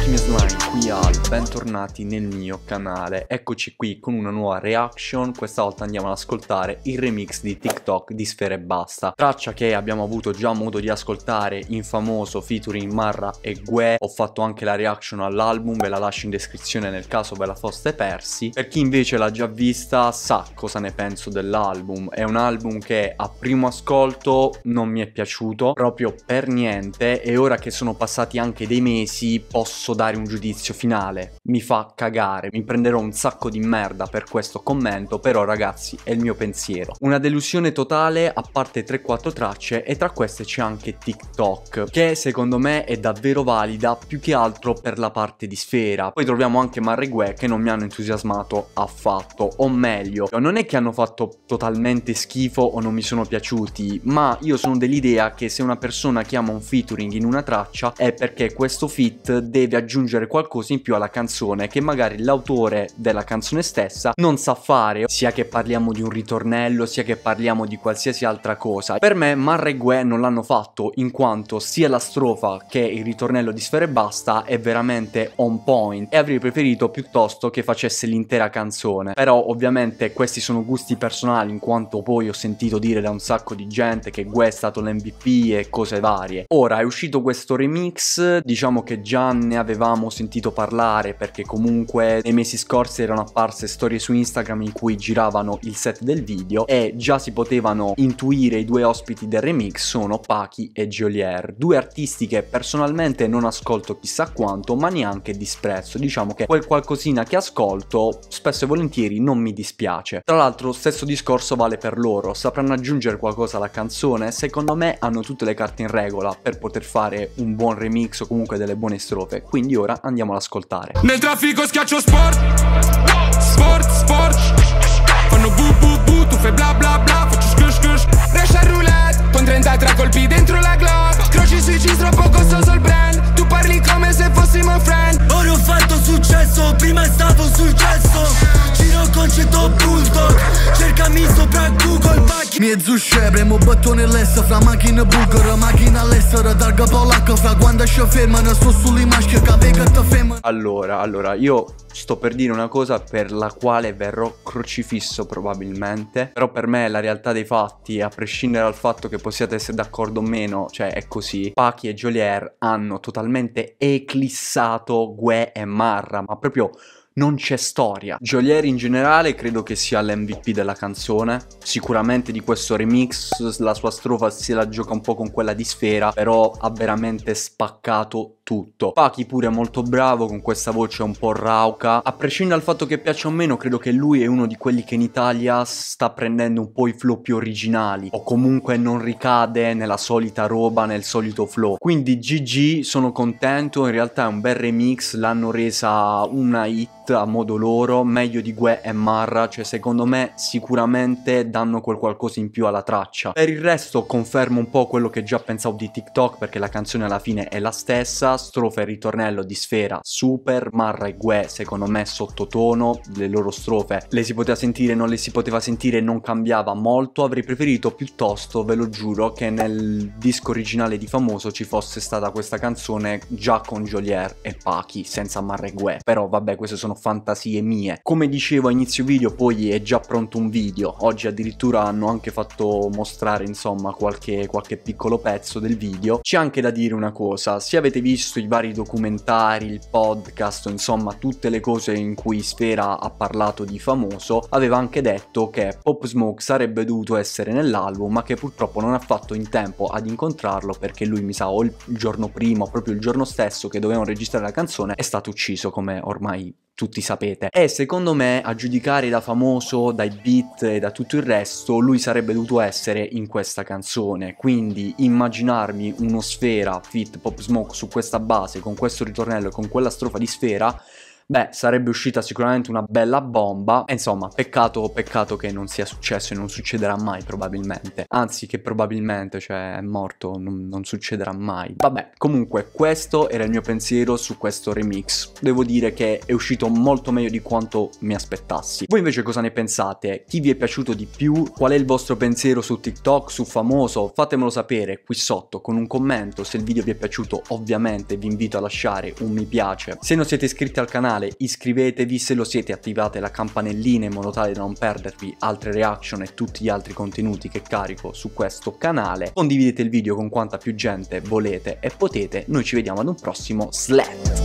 Ottimi slime qui al, bentornati nel mio canale. Eccoci qui con una nuova reaction. Questa volta andiamo ad ascoltare il remix di TikTok di Sfera Ebbasta, traccia che abbiamo avuto già modo di ascoltare in Famoso featuring Marra e Gue. Ho fatto anche la reaction all'album, ve la lascio in descrizione nel caso ve la foste persi. Per chi invece l'ha già vista sa cosa ne penso dell'album. È un album che a primo ascolto non mi è piaciuto proprio per niente, e ora che sono passati anche dei mesi posso dare un giudizio finale. Mi fa cagare, mi prenderò un sacco di merda per questo commento, però ragazzi è il mio pensiero. Una delusione totale, a parte 3-4 tracce, e tra queste c'è anche TikTok, che secondo me è davvero valida più che altro per la parte di Sfera. Poi troviamo anche Marra e Gue che non mi hanno entusiasmato affatto, o meglio, non è che hanno fatto totalmente schifo o non mi sono piaciuti, ma io sono dell'idea che se una persona chiama un featuring in una traccia è perché questo feat deve aggiungere qualcosa in più alla canzone che magari l'autore della canzone stessa non sa fare, sia che parliamo di un ritornello, sia che parliamo di qualsiasi altra cosa. Per me Marra e Gue non l'hanno fatto, in quanto sia la strofa che il ritornello di Sfera Ebbasta è veramente on point, e avrei preferito piuttosto che facesse l'intera canzone. Però ovviamente questi sono gusti personali, in quanto poi ho sentito dire da un sacco di gente che Gue è stato l'MVP e cose varie. Ora è uscito questo remix, diciamo che già ne avevamo sentito parlare perché comunque nei mesi scorsi erano apparse storie su Instagram in cui giravano il set del video e già si potevano intuire i due ospiti del remix sono Paki e Geolier, due artisti che personalmente non ascolto chissà quanto, ma neanche disprezzo. Diciamo che quel qualcosina che ascolto spesso e volentieri non mi dispiace. Tra l'altro stesso discorso vale per loro, sapranno aggiungere qualcosa alla canzone. Secondo me hanno tutte le carte in regola per poter fare un buon remix o comunque delle buone strofe, quindi ora andiamo ad ascoltare. Nel traffico schiaccio sport, sport, sport. Fanno bu bu bu, tu fai bla bla bla, faccio scush scush. Rescia roulette, con 33 colpi dentro la Glock. Croci sui jeans, troppo costoso il brand. Tu parli come se fossimo friend. Ora ho fatto successo, prima stavo sul cesso. Giro con 100 bulldog, cercami sopra Google. Mezzo scebre, mo batto nell'est, fra macchina bulgara, macchina all'estero, targa polacca, fra quando ci fermano, sto sulle masche, che te fermano. Allora, io sto per dire una cosa per la quale verrò crocifisso probabilmente, però per me è la realtà dei fatti, a prescindere dal fatto che possiate essere d'accordo o meno, cioè è così. Paki e Geolier hanno totalmente eclissato Gue e Marra, ma proprio non c'è storia. Geolier in generale credo che sia l'MVP della canzone, sicuramente di questo remix. La sua strofa se la gioca un po' con quella di Sfera, però ha veramente spaccato tutto. Paki pure è molto bravo con questa voce un po' rauca. A prescindere dal fatto che piaccia o meno, credo che lui è uno di quelli che in Italia sta prendendo un po' i flow più originali, o comunque non ricade nella solita roba, nel solito flow. Quindi GG, sono contento, in realtà è un bel remix, l'hanno resa una hit a modo loro, meglio di Gue e Marra, cioè secondo me sicuramente danno quel qualcosa in più alla traccia. Per il resto confermo un po' quello che già pensavo di TikTok, perché la canzone alla fine è la stessa, strofa e ritornello di Sfera super, Marra e Gue secondo me sottotono, le loro strofe le si poteva sentire, non le si poteva sentire, non cambiava molto. Avrei preferito piuttosto, ve lo giuro, che nel disco originale di Famoso ci fosse stata questa canzone già con Geolier e Paki senza Marra e Gue, però vabbè, queste sono fantasie mie. Come dicevo a inizio video, poi è già pronto un video, oggi addirittura hanno anche fatto mostrare insomma qualche piccolo pezzo del video. C'è anche da dire una cosa: se avete visto i vari documentari, il podcast, insomma tutte le cose in cui Sfera ha parlato di Famoso, aveva anche detto che Pop Smoke sarebbe dovuto essere nell'album, ma che purtroppo non ha fatto in tempo ad incontrarlo, perché lui mi sa o il giorno prima o proprio il giorno stesso che dovevano registrare la canzone è stato ucciso, come ormai tutti sapete. E secondo me, a giudicare da Famoso, dai beat e da tutto il resto, lui sarebbe dovuto essere in questa canzone. Quindi immaginarmi uno Sfera feat Pop Smoke su questa base, con questo ritornello e con quella strofa di Sfera, beh, sarebbe uscita sicuramente una bella bomba. E insomma, peccato che non sia successo e non succederà mai probabilmente. Anzi, che probabilmente, cioè, è morto, non succederà mai. Vabbè, comunque questo era il mio pensiero su questo remix. Devo dire che è uscito molto meglio di quanto mi aspettassi. Voi invece cosa ne pensate? Chi vi è piaciuto di più? Qual è il vostro pensiero su TikTok, su Famoso? Fatemelo sapere qui sotto con un commento. Se il video vi è piaciuto, ovviamente vi invito a lasciare un mi piace. Se non siete iscritti al canale, iscrivetevi. Se lo siete, attivate la campanellina in modo tale da non perdervi altre reaction e tutti gli altri contenuti che carico su questo canale. Condividete il video con quanta più gente volete e potete. Noi ci vediamo ad un prossimo Slap.